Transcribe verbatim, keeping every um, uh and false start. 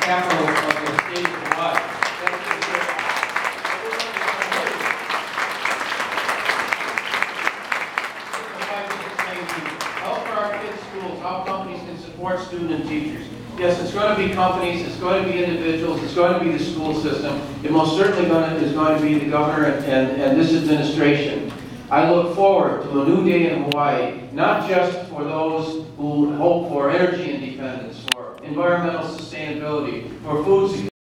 capital of the state of Hawaii. Help our kids' schools, how companies can support students and teachers. Yes, it's going to be companies, it's going to be individuals, it's going to be the school system. It most certainly going to, is going to be the governor and, and, and this administration. I look forward to a new day in Hawaii, not just for those who hope for energy independence, for environmental sustainability, for food security.